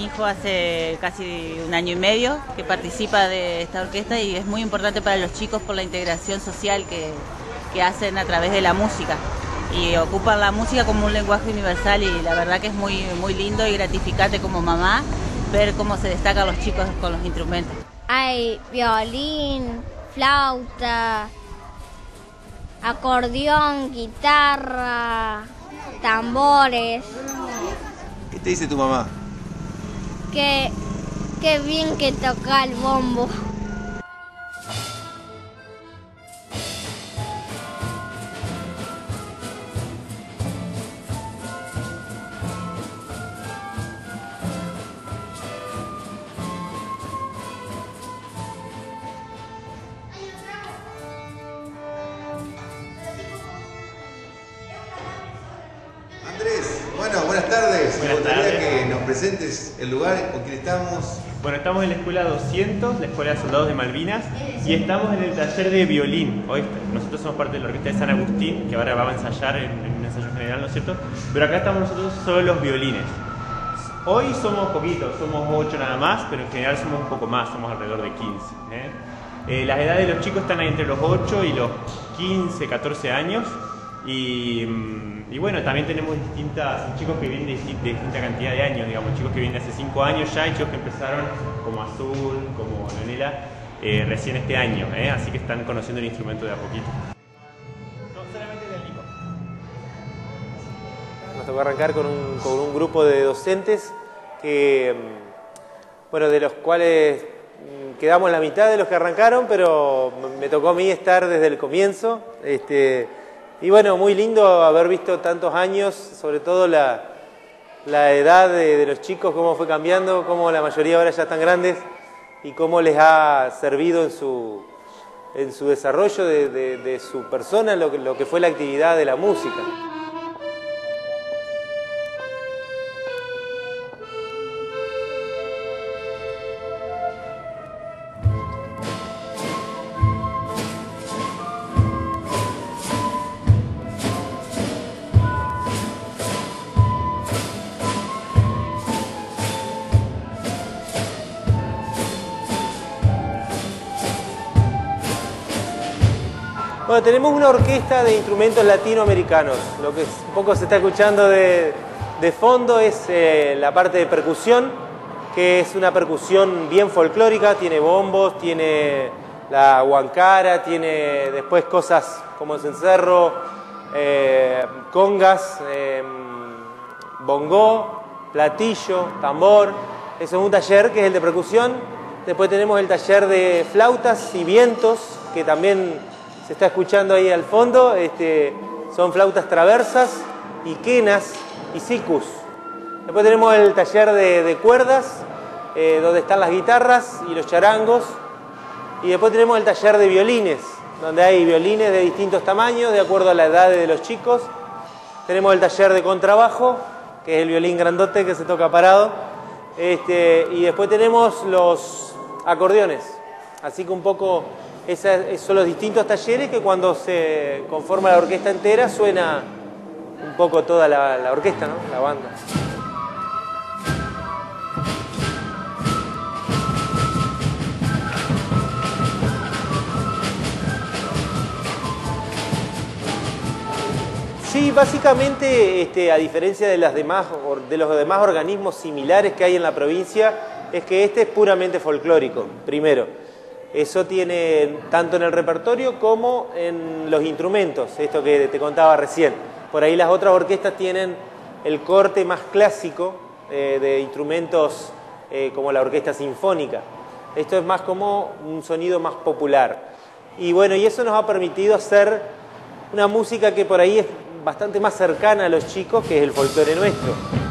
mi hijo hace casi un año y medio que participa de esta orquesta y es muy importante para los chicos por la integración social que hacen a través de la música. Y ocupan la música como un lenguaje universal y la verdad que es muy lindo y gratificante como mamá ver cómo se destacan los chicos con los instrumentos. Hay violín, flauta, acordeón, guitarra, tambores. ¿Qué te dice tu mamá? Qué bien que toca el bombo. Andrés, bueno, buenas tardes. Buenas Me gustaría tardes. que nos presentes el lugar con quien estamos. Bueno, estamos en la Escuela 200, la Escuela de Soldados de Malvinas, y estamos en el taller de violín. Hoy nosotros somos parte de la orquesta de San Agustín, que ahora va a ensayar en un ensayo general, ¿no es cierto? Pero acá estamos nosotros solo los violines. Hoy somos poquitos, somos 8 nada más, pero en general somos un poco más, somos alrededor de 15. Las edades de los chicos están ahí entre los 8 y los 15, 14 años. Y bueno, también tenemos chicos que vienen de distinta cantidad de años, digamos, chicos que vienen de hace 5 años ya y chicos que empezaron como Azul, como Leonela, recién este año, así que están conociendo el instrumento de a poquito. No, solamente de Nico. Nos tocó arrancar con un grupo de docentes que, bueno, de los cuales quedamos la mitad de los que arrancaron, pero me tocó a mí estar desde el comienzo. Y bueno, muy lindo haber visto tantos años, sobre todo la edad de los chicos, cómo fue cambiando, cómo la mayoría ahora ya están grandes y cómo les ha servido en su desarrollo de su persona lo que fue la actividad de la música. Bueno, tenemos una orquesta de instrumentos latinoamericanos. Lo que un poco se está escuchando de fondo es la parte de percusión, que es una percusión bien folclórica, tiene bombos, tiene la huancara, tiene después cosas como el cencerro, congas, bongó, platillo, tambor. Eso es un taller que es el de percusión. Después tenemos el taller de flautas y vientos, que también se está escuchando ahí al fondo. Son flautas traversas y quenas y sicus. Después tenemos el taller de cuerdas, donde están las guitarras y los charangos. Y después tenemos el taller de violines, donde hay violines de distintos tamaños, de acuerdo a la edad de los chicos. Tenemos el taller de contrabajo, que es el violín grandote que se toca parado. Y después tenemos los acordeones. Así que un poco esos son los distintos talleres que cuando se conforma la orquesta entera suena un poco toda la orquesta, ¿no? La banda. Sí, básicamente, a diferencia de los demás organismos similares que hay en la provincia, es que este es puramente folclórico, primero. Eso tiene tanto en el repertorio como en los instrumentos, esto que te contaba recién. Por ahí las otras orquestas tienen el corte más clásico de instrumentos como la orquesta sinfónica. Esto es más como un sonido más popular. Y bueno, y eso nos ha permitido hacer una música que por ahí es bastante más cercana a los chicos, que es el folclore nuestro.